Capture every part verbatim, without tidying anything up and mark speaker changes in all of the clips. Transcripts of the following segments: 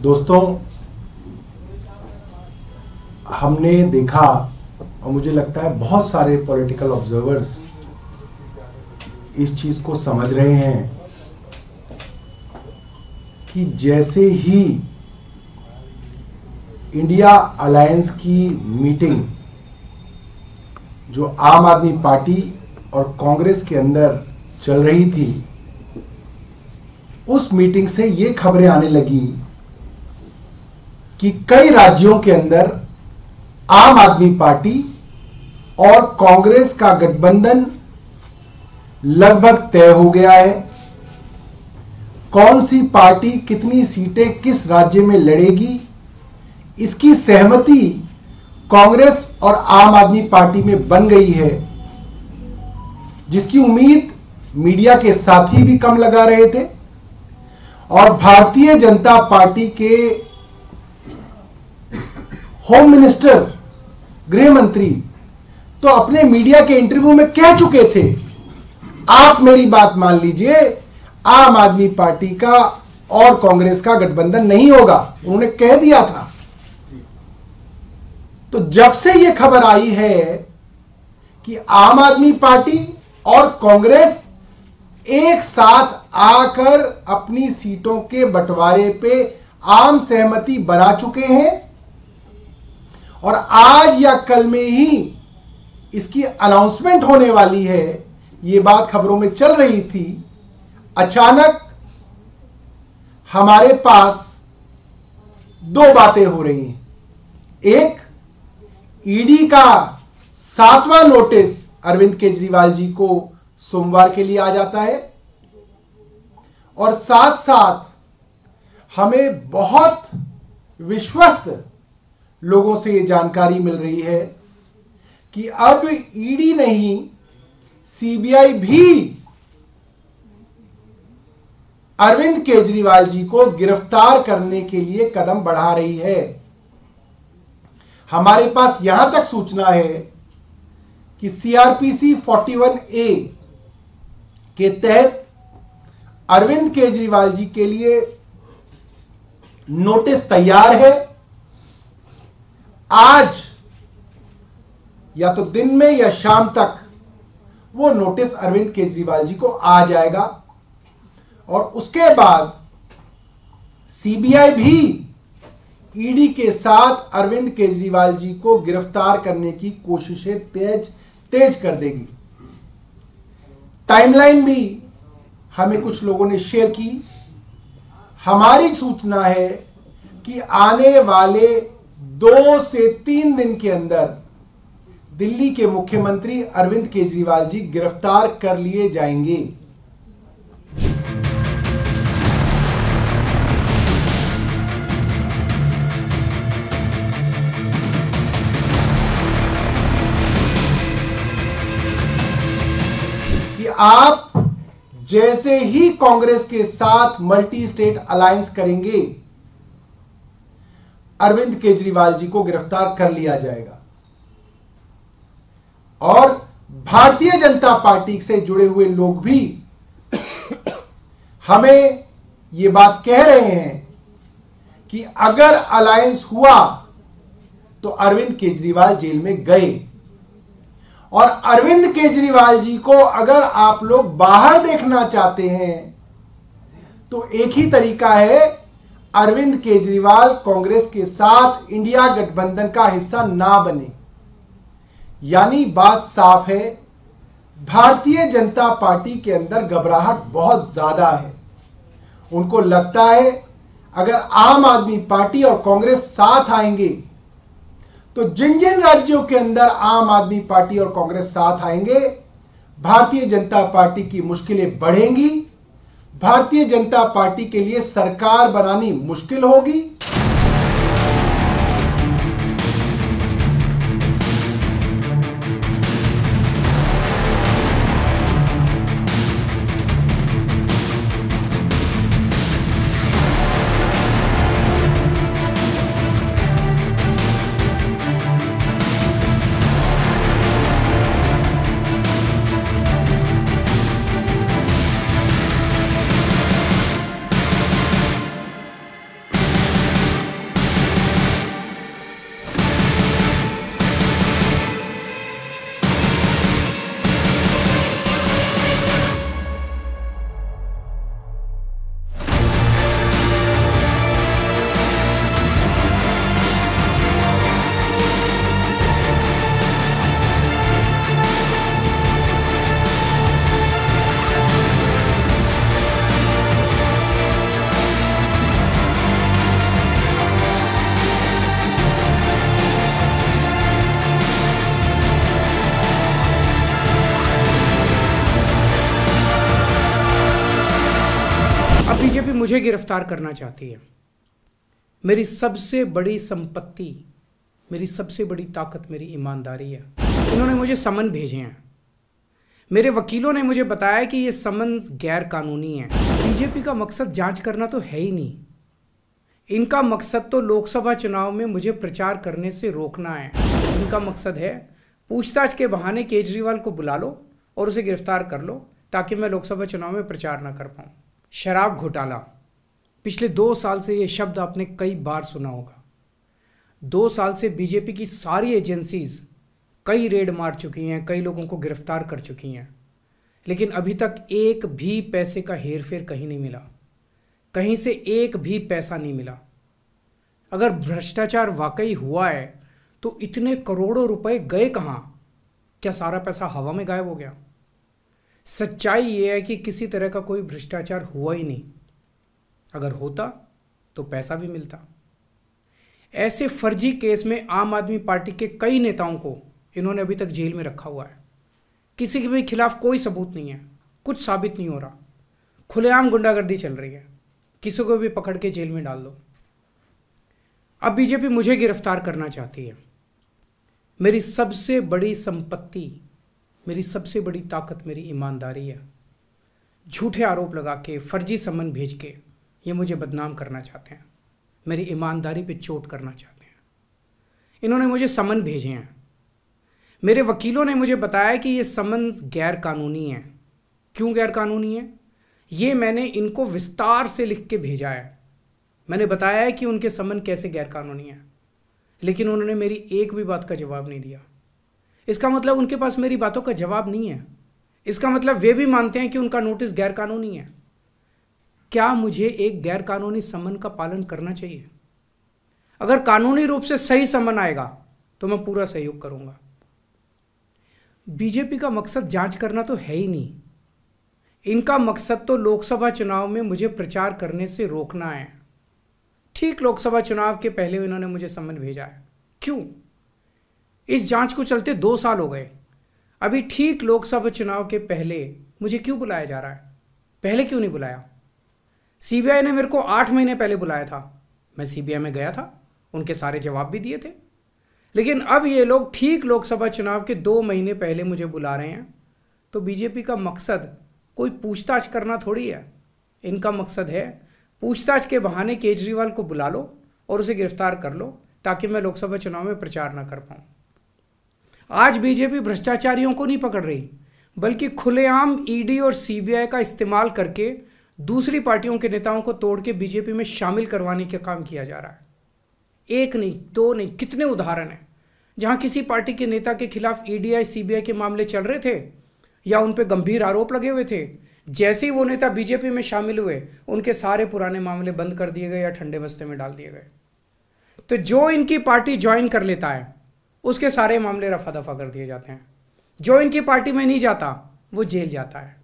Speaker 1: दोस्तों, हमने देखा और मुझे लगता है बहुत सारे पॉलिटिकल ऑब्जर्वर्स इस चीज को समझ रहे हैं कि जैसे ही इंडिया अलायंस की मीटिंग जो आम आदमी पार्टी और कांग्रेस के अंदर चल रही थी, उस मीटिंग से ये खबरें आने लगी कि कई राज्यों के अंदर आम आदमी पार्टी और कांग्रेस का गठबंधन लगभग तय हो गया है। कौन सी पार्टी कितनी सीटें किस राज्य में लड़ेगी, इसकी सहमति कांग्रेस और आम आदमी पार्टी में बन गई है, जिसकी उम्मीद मीडिया के साथी भी कम लगा रहे थे। और भारतीय जनता पार्टी के होम मिनिस्टर, गृह मंत्री तो अपने मीडिया के इंटरव्यू में कह चुके थे, आप मेरी बात मान लीजिए, आम आदमी पार्टी का और कांग्रेस का गठबंधन नहीं होगा, उन्होंने कह दिया था। तो जब से यह खबर आई है कि आम आदमी पार्टी और कांग्रेस एक साथ आकर अपनी सीटों के बंटवारे पे आम सहमति बना चुके हैं और आज या कल में ही इसकी अनाउंसमेंट होने वाली है, यह बात खबरों में चल रही थी। अचानक हमारे पास दो बातें हो रही हैं। एक, ईडी का सातवां नोटिस अरविंद केजरीवाल जी को सोमवार के लिए आ जाता है और साथ साथ हमें बहुत विश्वस्त लोगों से यह जानकारी मिल रही है कि अब ईडी नहीं, सीबीआई भी अरविंद केजरीवाल जी को गिरफ्तार करने के लिए कदम बढ़ा रही है। हमारे पास यहां तक सूचना है कि सीआरपीसी इकतालीस ए के तहत अरविंद केजरीवाल जी के लिए नोटिस तैयार है। आज या तो दिन में या शाम तक वो नोटिस अरविंद केजरीवाल जी को आ जाएगा और उसके बाद सीबीआई भी ईडी के साथ अरविंद केजरीवाल जी को गिरफ्तार करने की कोशिशें तेज तेज कर देगी। टाइमलाइन भी हमें कुछ लोगों ने शेयर की। हमारी सूचना है कि आने वाले दो से तीन दिन के अंदर दिल्ली के मुख्यमंत्री अरविंद केजरीवाल जी गिरफ्तार कर लिए जाएंगे। कि आप जैसे ही कांग्रेस के साथ मल्टी स्टेट अलायंस करेंगे, अरविंद केजरीवाल जी को गिरफ्तार कर लिया जाएगा। और भारतीय जनता पार्टी से जुड़े हुए लोग भी हमें यह बात कह रहे हैं कि अगर अलायंस हुआ तो अरविंद केजरीवाल जेल में गए, और अरविंद केजरीवाल जी को अगर आप लोग बाहर देखना चाहते हैं तो एक ही तरीका है, अरविंद केजरीवाल कांग्रेस के साथ इंडिया गठबंधन का हिस्सा ना बने। यानी बात साफ है, भारतीय जनता पार्टी के अंदर घबराहट बहुत ज्यादा है। उनको लगता है अगर आम आदमी पार्टी और कांग्रेस साथ आएंगे तो जिन जिन राज्यों के अंदर आम आदमी पार्टी और कांग्रेस साथ आएंगे, भारतीय जनता पार्टी की मुश्किलें बढ़ेंगी, भारतीय जनता पार्टी के लिए सरकार बनानी मुश्किल होगी।
Speaker 2: बीजेपी मुझे गिरफ्तार करना चाहती है। मेरी सबसे बड़ी संपत्ति, मेरी सबसे बड़ी ताकत मेरी ईमानदारी है। इन्होंने मुझे समन भेजे हैं। मेरे वकीलों ने मुझे बताया कि ये समन गैर कानूनी है। बीजेपी का मकसद जांच करना तो है ही नहीं। इनका मकसद तो लोकसभा चुनाव में मुझे प्रचार करने से रोकना है। इनका मकसद है पूछताछ के बहाने केजरीवाल को बुला लो और उसे गिरफ्तार कर लो ताकि मैं लोकसभा चुनाव में प्रचार ना कर पाऊँ। शराब घोटाला, पिछले दो साल से ये शब्द आपने कई बार सुना होगा। दो साल से बीजेपी की सारी एजेंसीज कई रेड मार चुकी हैं, कई लोगों को गिरफ्तार कर चुकी हैं, लेकिन अभी तक एक भी पैसे का हेरफेर कहीं नहीं मिला। कहीं से एक भी पैसा नहीं मिला। अगर भ्रष्टाचार वाकई हुआ है तो इतने करोड़ों रुपए गए कहां? क्या सारा पैसा हवा में गायब हो गया? सच्चाई यह है कि किसी तरह का कोई भ्रष्टाचार हुआ ही नहीं। अगर होता तो पैसा भी मिलता। ऐसे फर्जी केस में आम आदमी पार्टी के कई नेताओं को इन्होंने अभी तक जेल में रखा हुआ है। किसी के भी खिलाफ कोई सबूत नहीं है, कुछ साबित नहीं हो रहा, खुलेआम गुंडागर्दी चल रही है, किसी को भी पकड़ के जेल में डाल दो। अब बीजेपी मुझे गिरफ्तार करना चाहती है। मेरी सबसे बड़ी संपत्ति, मेरी सबसे बड़ी ताकत मेरी ईमानदारी है। झूठे आरोप लगा के, फर्जी समन भेज के ये मुझे बदनाम करना चाहते हैं, मेरी ईमानदारी पे चोट करना चाहते हैं। इन्होंने मुझे समन भेजे हैं। मेरे वकीलों ने मुझे बताया कि ये समन गैर कानूनी है। क्यों गैर कानूनी है? ये मैंने इनको विस्तार से लिख के भेजा है। मैंने बताया है कि उनके समन कैसे गैर कानूनी है, लेकिन उन्होंने मेरी एक भी बात का जवाब नहीं दिया। इसका मतलब उनके पास मेरी बातों का जवाब नहीं है। इसका मतलब वे भी मानते हैं कि उनका नोटिस गैर कानूनी है। क्या मुझे एक गैर कानूनी समन का पालन करना चाहिए? अगर कानूनी रूप से सही समन आएगा तो मैं पूरा सहयोग करूंगा। बीजेपी का मकसद जांच करना तो है ही नहीं। इनका मकसद तो लोकसभा चुनाव में मुझे प्रचार करने से रोकना है। ठीक लोकसभा चुनाव के पहले इन्होंने मुझे समन भेजा है। क्यों? इस जांच को चलते दो साल हो गए। अभी ठीक लोकसभा चुनाव के पहले मुझे क्यों बुलाया जा रहा है? पहले क्यों नहीं बुलाया? सीबीआई ने मेरे को आठ महीने पहले बुलाया था। मैं सीबीआई में गया था, उनके सारे जवाब भी दिए थे। लेकिन अब ये लोग ठीक लोकसभा चुनाव के दो महीने पहले मुझे बुला रहे हैं। तो बीजेपी का मकसद कोई पूछताछ करना थोड़ी है। इनका मकसद है पूछताछ के बहाने केजरीवाल को बुला लो और उसे गिरफ्तार कर लो ताकि मैं लोकसभा चुनाव में प्रचार ना कर पाऊं। आज बीजेपी भ्रष्टाचारियों को नहीं पकड़ रही, बल्कि खुलेआम ईडी और सीबीआई का इस्तेमाल करके दूसरी पार्टियों के नेताओं को तोड़ के बीजेपी में शामिल करवाने का काम किया जा रहा है। एक नहीं, दो नहीं, कितने उदाहरण हैं जहां किसी पार्टी के नेता के खिलाफ ईडी सीबीआई के मामले चल रहे थे या उन पे गंभीर आरोप लगे हुए थे। जैसे ही वो नेता बीजेपी में शामिल हुए, उनके सारे पुराने मामले बंद कर दिए गए या ठंडे बस्ते में डाल दिए गए। तो जो इनकी पार्टी ज्वाइन कर लेता है उसके सारे मामले रफा दफा कर दिए जाते हैं। जो इनकी पार्टी में नहीं जाता वो जेल जाता है।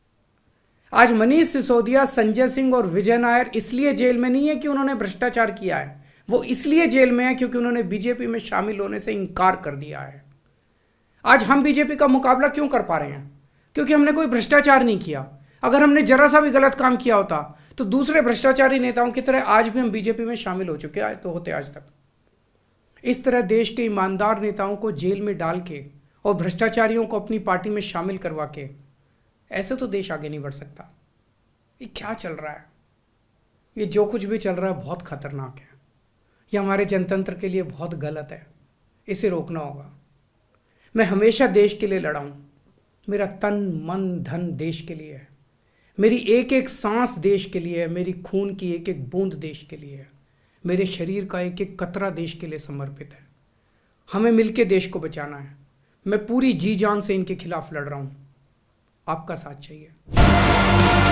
Speaker 2: आज मनीष सिसोदिया, संजय सिंह और विजय नायर इसलिए जेल में नहीं है कि उन्होंने भ्रष्टाचार किया है, वो इसलिए जेल में है क्योंकि उन्होंने बीजेपी में शामिल होने से इनकार कर दिया है। आज हम बीजेपी का मुकाबला क्यों कर पा रहे हैं? क्योंकि हमने कोई भ्रष्टाचार नहीं किया। अगर हमने जरा सा भी गलत काम किया होता तो दूसरे भ्रष्टाचारी नेताओं की तरह आज भी हम बीजेपी में शामिल हो चुके आज तो होते आज तक। इस तरह देश के ईमानदार नेताओं को जेल में डाल के और भ्रष्टाचारियों को अपनी पार्टी में शामिल करवा के ऐसे तो देश आगे नहीं बढ़ सकता। ये क्या चल रहा है? ये जो कुछ भी चल रहा है बहुत खतरनाक है। ये हमारे जनतंत्र के लिए बहुत गलत है। इसे रोकना होगा। मैं हमेशा देश के लिए लड़ा हूं। मेरा तन मन धन देश के लिए है। मेरी एक एक सांस देश के लिए है। मेरी खून की एक एक बूंद देश के लिए है। मेरे शरीर का एक एक कतरा देश के लिए समर्पित है। हमें मिलकर देश को बचाना है। मैं पूरी जी जान से इनके खिलाफ लड़ रहा हूं। आपका साथ चाहिए।